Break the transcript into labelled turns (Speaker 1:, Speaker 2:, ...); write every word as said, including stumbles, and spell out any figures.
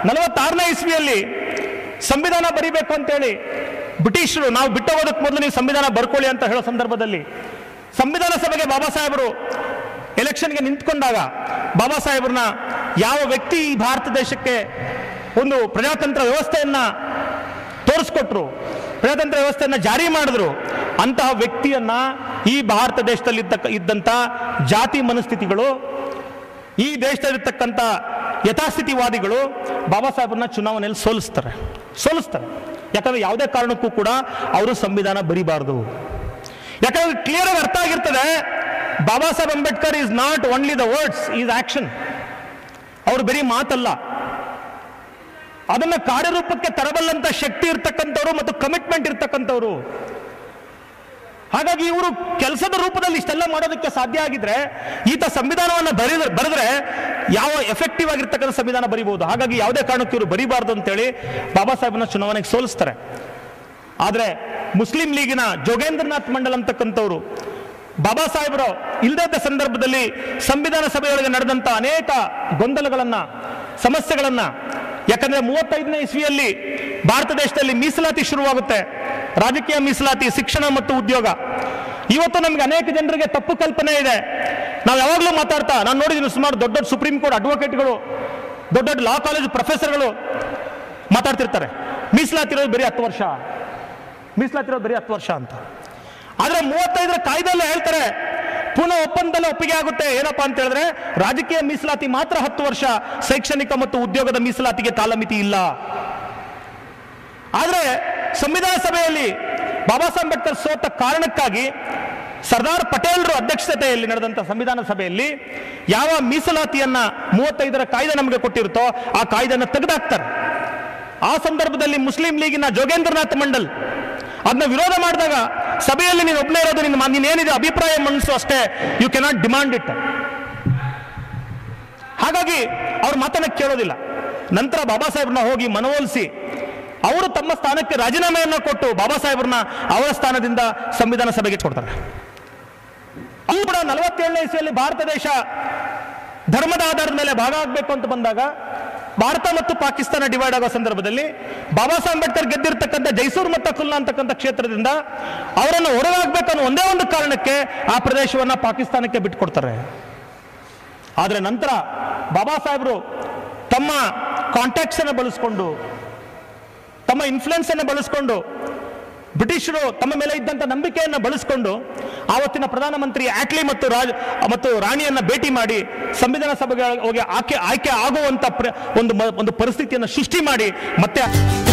Speaker 1: ನಲವತ್ತಾರನೇ ಇಸ್ವಿಯಲ್ಲಿ ಸಂವಿಧಾನ ಬರಿಬೇಕು ಅಂತೇಳಿ ಬ್ರಿಟಿಷರು ನಾವು ಬಿಟ್ಟೋಗೋದಕ್ಕೆ ಮೊದಲು ನೀವು ಸಂವಿಧಾನ ಬರ್ಕೊಳ್ಳಿ ಅಂತ ಹೇಳೋ ಸಂದರ್ಭದಲ್ಲಿ ಸಂವಿಧಾನ ಸಭೆಗೆ ಬಾಬಾ ಸಾಹೇಬರು ಎಲೆಕ್ಷನ್ಗೆ ನಿಂತ್ಕೊಂಡಾಗ ಬಾಬಾ ಸಾಹೇಬ್ರನ್ನ ಯಾವ ವ್ಯಕ್ತಿ ಈ ಭಾರತ ದೇಶಕ್ಕೆ ಒಂದು ಪ್ರಜಾತಂತ್ರ ವ್ಯವಸ್ಥೆಯನ್ನ ತೋರಿಸ್ಕೊಟ್ರು, ಪ್ರಜಾತಂತ್ರ ವ್ಯವಸ್ಥೆಯನ್ನ ಜಾರಿ ಮಾಡಿದ್ರು, ಅಂತಹ ವ್ಯಕ್ತಿಯನ್ನ ಈ ಭಾರತ ದೇಶದಲ್ಲಿ ಇದ್ದಂಥ ಜಾತಿ ಮನಸ್ಥಿತಿಗಳು, ಈ ದೇಶದಲ್ಲಿರ್ತಕ್ಕಂಥ ಯಥಾಸ್ಥಿತಿವಾದಿಗಳು ಬಾಬಾ ಸಾಹೇಬ್ರನ್ನ ಚುನಾವಣೆಯಲ್ಲಿ ಸೋಲಿಸ್ತಾರೆ ಸೋಲಿಸ್ತಾರೆ ಯಾಕಂದ್ರೆ ಯಾವುದೇ ಕಾರಣಕ್ಕೂ ಕೂಡ ಅವರು ಸಂವಿಧಾನ ಬರಿಬಾರ್ದು. ಯಾಕಂದ್ರೆ ಕ್ಲಿಯರ್ ಆಗಿ ಅರ್ಥ ಆಗಿರ್ತದೆ, Baba Saheb Ambedkar is not only the words, is action. ಅವರು ಬರೀ ಮಾತಲ್ಲ, ಅದನ್ನ ಕಾರ್ಯರೂಪಕ್ಕೆ ತರಬಲ್ಲಂತ ಶಕ್ತಿ ಇರ್ತಕ್ಕಂಥವ್ರು ಮತ್ತು ಕಮಿಟ್ಮೆಂಟ್ ಇರ್ತಕ್ಕಂಥವ್ರು. ಹಾಗಾಗಿ ಇವರು ಕೆಲಸದ ರೂಪದಲ್ಲಿ ಇಷ್ಟೆಲ್ಲ ಮಾಡೋದಕ್ಕೆ ಸಾಧ್ಯ ಆಗಿದ್ರೆ ಈತ ಸಂವಿಧಾನವನ್ನು ಬರೆದ ಬರೆದ್ರೆ ಯಾವ ಎಫೆಕ್ಟಿವ್ ಆಗಿರ್ತಕ್ಕಂಥ ಸಂವಿಧಾನ ಬರಿಬಹುದು. ಹಾಗಾಗಿ ಯಾವುದೇ ಕಾರಣಕ್ಕೆ ಇವರು ಬರಿಬಾರ್ದು ಅಂತೇಳಿ ಬಾಬಾ ಸಾಹೇಬ್ನ ಚುನಾವಣೆಗೆ ಸೋಲಿಸ್ತಾರೆ. ಆದರೆ ಮುಸ್ಲಿಂ ಲೀಗಿನ ಜೋಗೇಂದ್ರನಾಥ್ ಮಂಡಲ್ ಅಂತಕ್ಕಂಥವ್ರು ಬಾಬಾ ಸಾಹೇಬರು ಇಲ್ಲದ ಸಂದರ್ಭದಲ್ಲಿ ಸಂವಿಧಾನ ಸಭೆಯೊಳಗೆ ನಡೆದಂತ ಅನೇಕ ಗೊಂದಲಗಳನ್ನ, ಸಮಸ್ಯೆಗಳನ್ನ, ಯಾಕಂದ್ರೆ ಮೂವತ್ತೈದನೇ ಇಸ್ವಿಯಲ್ಲಿ ಭಾರತ ದೇಶದಲ್ಲಿ ಮೀಸಲಾತಿ ಶುರುವಾಗುತ್ತೆ, ರಾಜಕೀಯ ಮೀಸಲಾತಿ, ಶಿಕ್ಷಣ ಮತ್ತು ಉದ್ಯೋಗ. ಇವತ್ತು ನಮ್ಗೆ ಅನೇಕ ಜನರಿಗೆ ತಪ್ಪು ಕಲ್ಪನೆ ಇದೆ. ನಾವು ಯಾವಾಗಲೂ ಮಾತಾಡ್ತಾ, ನಾನು ನೋಡಿದ್ದೀನಿ ಸುಮಾರು ದೊಡ್ಡ ದೊಡ್ಡ ಸುಪ್ರೀಂ ಕೋರ್ಟ್ ಅಡ್ವೊಕೇಟ್ಗಳು, ದೊಡ್ಡ ದೊಡ್ಡ ಲಾ ಕಾಲೇಜ್ ಪ್ರೊಫೆಸರ್ಗಳು ಮಾತಾಡ್ತಿರ್ತಾರೆ, ಮೀಸಲಾತಿ ಇರೋದು ಬರೀ ಹತ್ತು ವರ್ಷ ಮೀಸಲಾತಿ ಇರೋದು ಬರೀ ಹತ್ತು ವರ್ಷ ಅಂತ. ಆದ್ರೆ ಮೂವತ್ತೈದರ ಕಾಯ್ದೆಲ್ಲ ಹೇಳ್ತಾರೆ ಪುನಃ ಒಪ್ಪಂದದಲ್ಲಿ ಒಪ್ಪಿಗೆ ಆಗುತ್ತೆ. ಏನಪ್ಪಾ ಅಂತ ಹೇಳಿದ್ರೆ ರಾಜಕೀಯ ಮೀಸಲಾತಿ ಮಾತ್ರ ಹತ್ತು ವರ್ಷ, ಶೈಕ್ಷಣಿಕ ಮತ್ತು ಉದ್ಯೋಗದ ಮೀಸಲಾತಿಗೆ ಕಾಲಮಿತಿ ಇಲ್ಲ. ಆದ್ರೆ ಸಂವಿಧಾನ ಸಭೆಯಲ್ಲಿ ಬಾಬಾ ಸಾಹೇಬ್ ಅಂಬೇಡ್ಕರ್ ಸೋತ ಕಾರಣಕ್ಕಾಗಿ ಸರ್ದಾರ್ ಪಟೇಲ್ರು ಅಧ್ಯಕ್ಷತೆಯಲ್ಲಿ ನಡೆದಂತ ಸಂವಿಧಾನ ಸಭೆಯಲ್ಲಿ ಯಾವ ಮೀಸಲಾತಿಯನ್ನ ಮೂವತ್ತೈದರ ಕಾಯ್ದೆ ನಮಗೆ ಕೊಟ್ಟಿರುತ್ತೋ ಆ ಕಾಯ್ದೆಯನ್ನು ತೆಗೆದಾಕ್ತಾರೆ. ಆ ಸಂದರ್ಭದಲ್ಲಿ ಮುಸ್ಲಿಂ ಲೀಗಿನ ಜೋಗೇಂದ್ರನಾಥ್ ಮಂಡಲ್ ಅದನ್ನ ವಿರೋಧ ಮಾಡಿದಾಗ ಸಭೆಯಲ್ಲಿ ನೀನು ಒಬ್ಬನೇ ಇರೋದು, ನಿನ್ನ ನೀನೇನಿದೆ ಅಭಿಪ್ರಾಯ ಮಂಡಿಸು ಅಷ್ಟೇ, ಯು ಕೆನಾಟ್ ಡಿಮಾಂಡ್ ಇಟ್. ಹಾಗಾಗಿ ಅವ್ರ ಮಾತನ್ನ ಕೇಳೋದಿಲ್ಲ. ನಂತರ ಬಾಬಾ ಸಾಹೇಬ್ರನ್ನ ಹೋಗಿ ಮನವೊಲಿಸಿ ಅವರು ತಮ್ಮ ಸ್ಥಾನಕ್ಕೆ ರಾಜೀನಾಮೆಯನ್ನ ಕೊಟ್ಟು ಬಾಬಾ ಸಾಹೇಬ್ರನ್ನ ಅವರ ಸ್ಥಾನದಿಂದ ಸಂವಿಧಾನ ಸಭೆಗೆ ಕೊಡ್ತಾರೆ. ಅದು ಕೂಡ ನಲವತ್ತೇಳನೇ ಇಸ್ವಿಯಲ್ಲಿ ಭಾರತ ದೇಶ ಧರ್ಮದ ಆಧಾರದ ಮೇಲೆ ಭಾಗ ಆಗಬೇಕು ಅಂತ ಬಂದಾಗ ಭಾರತ ಮತ್ತು ಪಾಕಿಸ್ತಾನ ಡಿವೈಡ್ ಆಗೋ ಸಂದರ್ಭದಲ್ಲಿ ಬಾಬಾ ಸಾಹೇಬ್ ಅಂಬೇಡ್ಕರ್ ಗೆದ್ದಿರ್ತಕ್ಕಂಥ ಜೈಸೂರ್ ಮತ್ತು ಖುಲ್ನಾ ಅಂತಕ್ಕಂಥ ಕ್ಷೇತ್ರದಿಂದ ಅವರನ್ನು ಹೊರಗಾಗಬೇಕನ್ನೋ ಒಂದೇ ಒಂದು ಕಾರಣಕ್ಕೆ ಆ ಪ್ರದೇಶವನ್ನ ಪಾಕಿಸ್ತಾನಕ್ಕೆ ಬಿಟ್ಟುಕೊಡ್ತಾರೆ. ಆದರೆ ನಂತರ ಬಾಬಾ ಸಾಹೇಬರು ತಮ್ಮ ಕಾಂಟ್ಯಾಕ್ಟ್ಸ್ ಅನ್ನು ಬಳಸಿಕೊಂಡು, ತಮ್ಮ ಇನ್ಫ್ಲುಯೆನ್ಸ್ ಅನ್ನು ಬಳಸಿಕೊಂಡು, ಬ್ರಿಟಿಷರು ತಮ್ಮ ಮೇಲೆ ಇದ್ದಂಥ ನಂಬಿಕೆಯನ್ನು ಬಳಸಿಕೊಂಡು ಆವತ್ತಿನ ಪ್ರಧಾನಮಂತ್ರಿ ಆಟ್ಲಿ ಮತ್ತು ರಾಜ್ ಮತ್ತು ರಾಣಿಯನ್ನ ಭೇಟಿ ಮಾಡಿ ಸಂವಿಧಾನ ಸಭೆಗೆ ಹೋಗಿ ಆಯ್ಕೆ ಆಯ್ಕೆ ಆಗುವಂತ ಒಂದು ಒಂದು ಪರಿಸ್ಥಿತಿಯನ್ನು ಸೃಷ್ಟಿ ಮಾಡಿ ಮತ್ತೆ